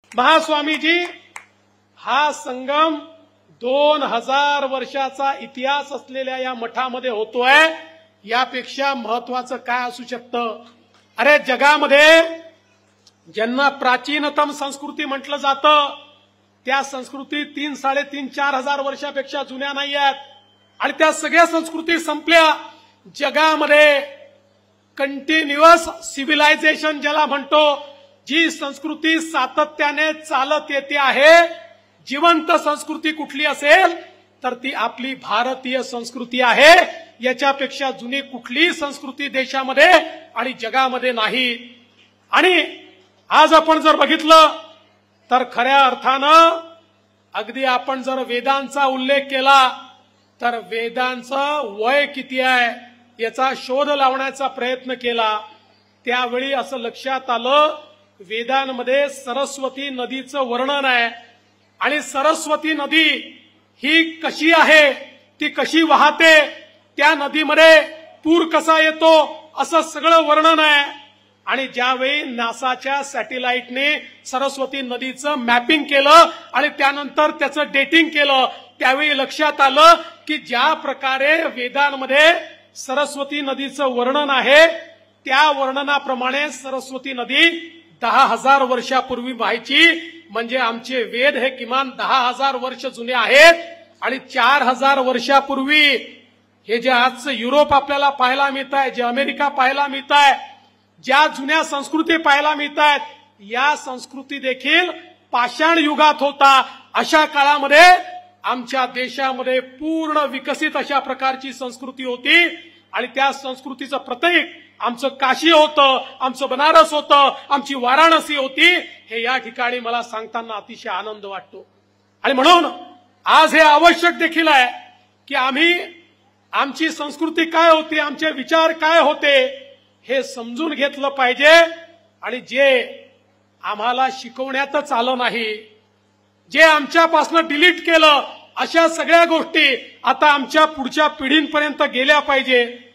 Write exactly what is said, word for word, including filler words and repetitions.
महास्वामीजी, हा संगम दोन हजार वर्षाचा इतिहास असलेल्या या मठामध्ये होतोय, यापेक्षा महत्वाचं काय असू शकतं? अरे जगामध्ये ज्यांना प्राचीनतम संस्कृती म्हटलं जातं, त्या संस्कृती तीन साडेतीन चार हजार वर्षापेक्षा जुन्या नाही आहेत. आणि त्या सगळ्या संस्कृती संपल्या. जगामध्ये कंटिन्युअस सिव्हिलायझेशन ज्याला म्हणतो, जी संस्कृती सातत्याने चालत येते आहे, जिवंत संस्कृती कुठली असेल तर ती आपली भारतीय संस्कृती आहे. याच्यापेक्षा जुनी कुठलीही संस्कृती देशामध्ये आणि जगामध्ये नाही. आणि आज आपण जर बघितलं तर खऱ्या अर्थानं अगदी आपण जर वेदांचा उल्लेख केला तर वेदांचं वय किती आहे याचा शोध लावण्याचा प्रयत्न केला. त्यावेळी असं लक्षात आलं, वेदांमध्ये सरस्वती नदीचं वर्णन आहे. आणि सरस्वती नदी ही कशी आहे, ती कशी वाहते, त्या नदीमध्ये पूर कसा येतो, असं सगळं वर्णन आहे. आणि ज्यावेळी नासाच्या सॅटेलाइटने सरस्वती नदीचं मॅपिंग केलं आणि त्यानंतर त्याचं डेटिंग केलं, त्यावेळी लक्षात आलं की ज्या प्रकारे वेदांमध्ये सरस्वती नदीचं वर्णन आहे, त्या वर्णनाप्रमाणे सरस्वती नदी दहा हजार वर्षापूर्वी व्हायची. म्हणजे आमचे वेद हे किमान दहा हजार वर्ष जुने आहेत. आणि चार हजार वर्षापूर्वी हे जे आजचं युरोप आपल्याला पाहायला मिळत आहे, जे अमेरिका पाहायला मिळत आहे, ज्या जुन्या संस्कृती पाहायला मिळत आहेत, या संस्कृती देखील पाषाण युगात होता. अशा काळामध्ये आमच्या देशामध्ये पूर्ण विकसित अशा प्रकारची संस्कृती होती. आणि त्या संस्कृतीचं प्रतीक आमचं काशी होतं, आमचं बनारस होतं, आमची वाराणसी होती. हे या ठिकाणी मला सांगताना अतिशय आनंद वाटतो. आणि म्हणून आज हे आवश्यक देखील आहे की आम्ही आमची संस्कृती काय होती, आमचे विचार काय होते, हे समजून घेतलं पाहिजे. आणि जे आम्हाला शिकवण्यातच आलं नाही, जे आमच्यापासून डिलीट केलं, अशा सगळ्या गोष्टी आता आमच्या पुढच्या पिढींपर्यंत गेल्या पाहिजे.